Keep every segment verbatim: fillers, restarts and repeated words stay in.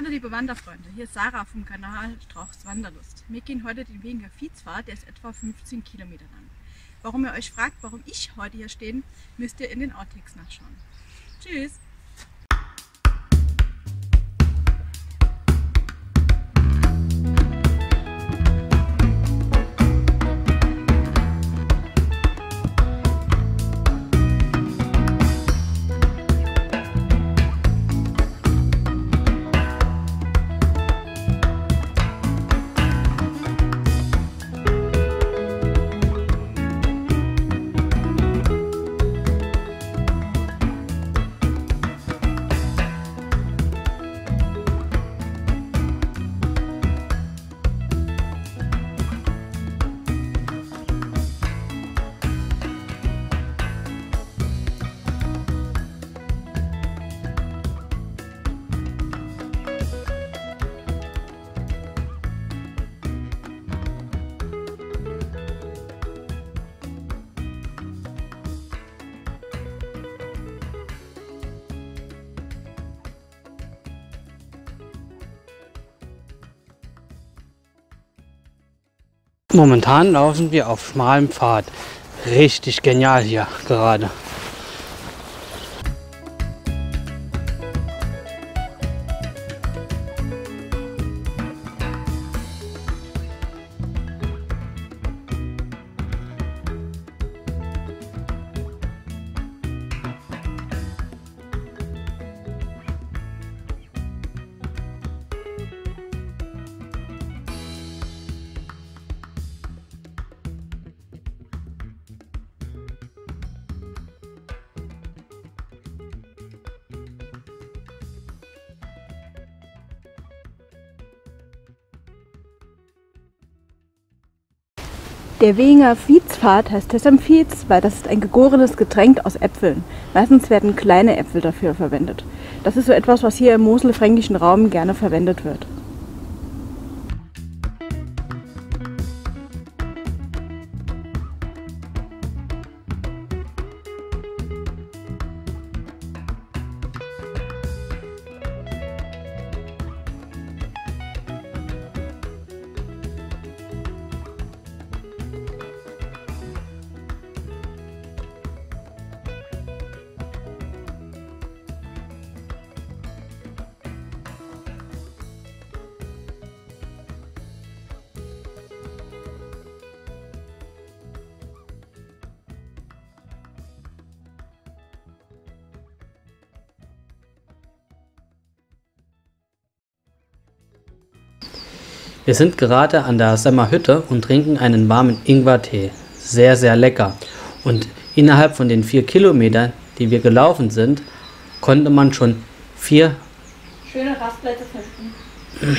Hallo liebe Wanderfreunde, hier ist Sarah vom Kanal Strauchs Wanderlust. Wir gehen heute den Wegener Viehpfad, der ist etwa fünfzehn Kilometer lang. Warum ihr euch fragt, warum ich heute hier stehe, müsst ihr in den Outtakes nachschauen. Tschüss! Momentan laufen wir auf schmalem Pfad. Richtig genial hier gerade. Der Wegener Viehpfad heißt deshalb Viez, weil das ist ein gegorenes Getränk aus Äpfeln. Meistens werden kleine Äpfel dafür verwendet. Das ist so etwas, was hier im moselfränkischen Raum gerne verwendet wird. Wir sind gerade an der Semmer Hütte und trinken einen warmen Ingwertee. Sehr, sehr lecker. Und innerhalb von den vier Kilometern, die wir gelaufen sind, konnte man schon vier schöne Rastplätze finden.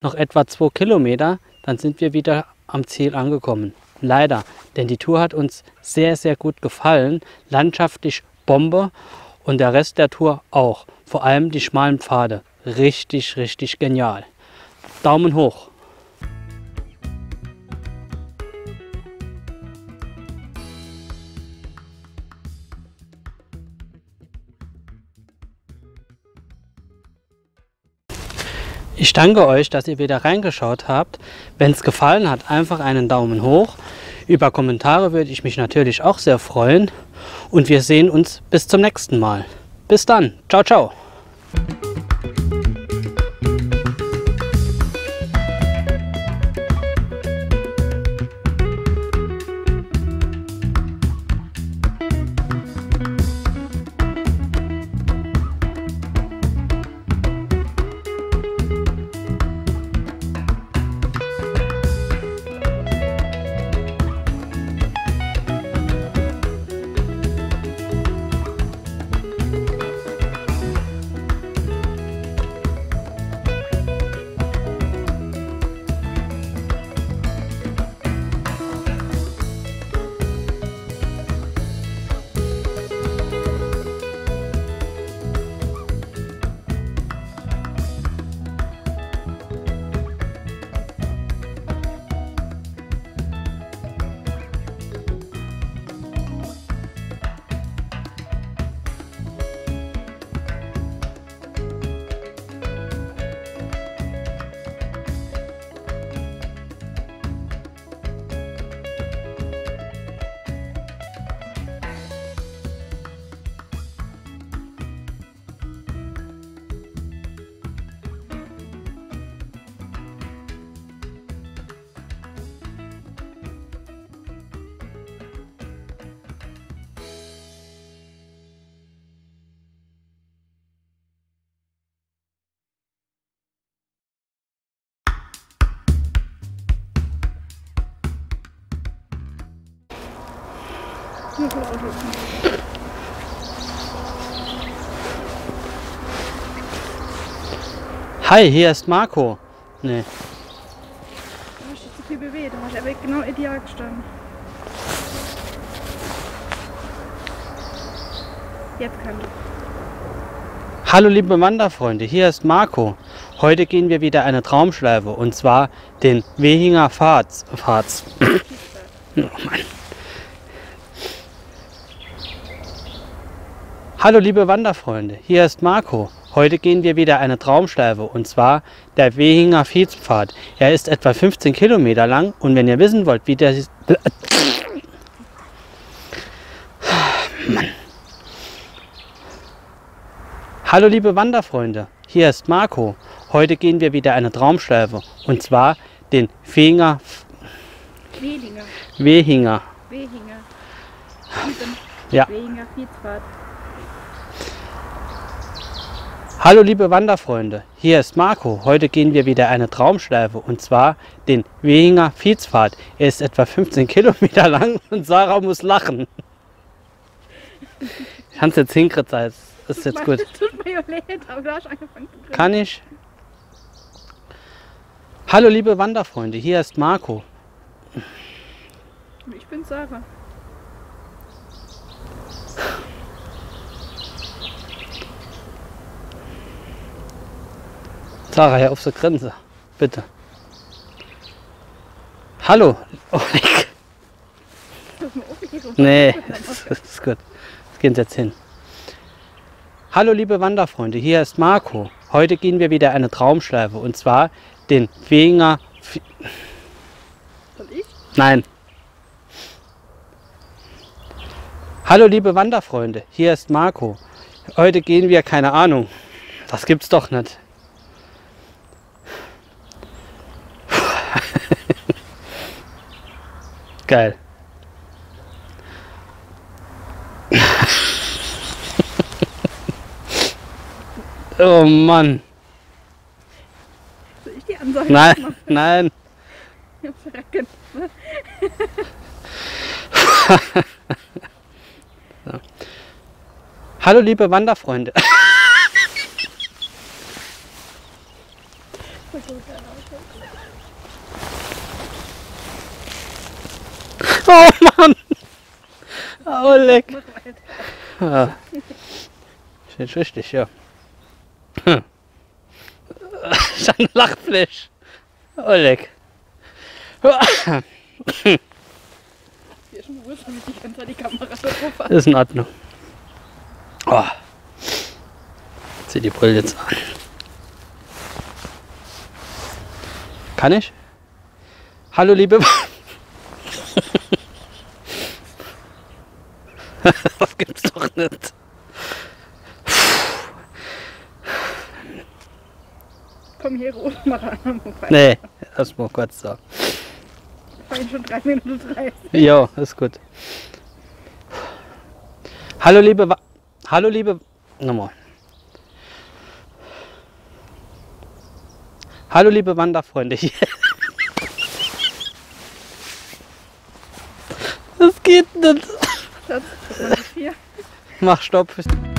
Noch etwa zwei Kilometer, dann sind wir wieder am Ziel angekommen. Leider, denn die Tour hat uns sehr, sehr gut gefallen. Landschaftlich Bombe und der Rest der Tour auch. Vor allem die schmalen Pfade. Richtig, richtig genial. Daumen hoch. Ich danke euch, dass ihr wieder reingeschaut habt. Wenn es gefallen hat, einfach einen Daumen hoch. Über Kommentare würde ich mich natürlich auch sehr freuen. Und wir sehen uns bis zum nächsten Mal. Bis dann. Ciao, ciao. Hi, hier ist Marco. Nee. Du hast dich zu viel bewegt, du hast aber genau ideal gestanden. Jetzt kann du. Hallo liebe Wanderfreunde, hier ist Marco. Heute gehen wir wieder eine Traumschleife und zwar den Wehinger Pfads. Pfads. Oh Mann. Hallo liebe Wanderfreunde, hier ist Marco. Heute gehen wir wieder eine Traumschleife und zwar der Wehinger Viehpfad. Er ist etwa fünfzehn Kilometer lang und wenn ihr wissen wollt, wie der ist... Mann. Hallo liebe Wanderfreunde, hier ist Marco. Heute gehen wir wieder eine Traumschleife und zwar den Wehinger... Wehinger. Wehinger. Wehinger. Ja. Wehinger Viehpfad. Hallo liebe Wanderfreunde, hier ist Marco. Heute gehen wir wieder eine Traumschleife und zwar den Wehinger Viehpfad. Er ist etwa fünfzehn Kilometer lang und Sarah muss lachen. Ich kann es jetzt hinkriegen, das ist jetzt gut. Tut mir ja leid, aber du hast angefangen zu grinsen. Kann ich? Hallo liebe Wanderfreunde, hier ist Marco. Ich bin Sarah. Sarah, hier auf der Grenze, bitte. Hallo. Oh, ich... Nee, das ist gut. Jetzt gehen Sie jetzt hin. Hallo liebe Wanderfreunde, hier ist Marco. Heute gehen wir wieder eine Traumschleife und zwar den Wehinger... Soll ich? Nein. Hallo liebe Wanderfreunde, hier ist Marco. Heute gehen wir, keine Ahnung, das gibt's doch nicht. Geil. Oh Mann. Soll ich die Ansage Nein, machen? nein. Ich hab's verrecken. So. Hallo liebe Wanderfreunde. So gut, ja, okay. Oh Mann! Oleg! Mach weiter. Ja. Ist nicht richtig, ja. Hm. Ist ein Lachfleisch. Oleg. Hier ist schon Wurst, damit ich ganz an die Kamera so drauf habe. Ist in Ordnung. Oh. Zieh die Brille jetzt an. Kann ich? Hallo liebe... Das gibt's doch nicht. Komm hier rot, mach an. Nee, erst mal kurz so. Ich bin schon drei Minuten dreißig. Jo, ist gut. Hallo liebe... Wa Hallo liebe... Nochmal. Hallo liebe Wanderfreunde. Das geht nicht. Schatz, guck mal, das hier. Mach Stopp.